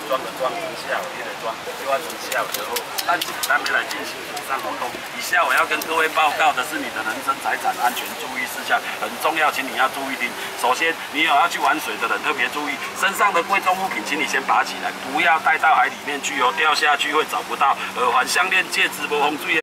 装的装，存下有的装，又要存下有之后，但简单没来进行水上活动。以下我要跟各位报告的是你的人身财产安全注意事项，很重要，请你要注意听。首先，你有要去玩水的人特别注意，身上的贵重物品，请你先拔起来，不要带到海里面去哦，掉下去会找不到。耳环、项链、戒指、无风水。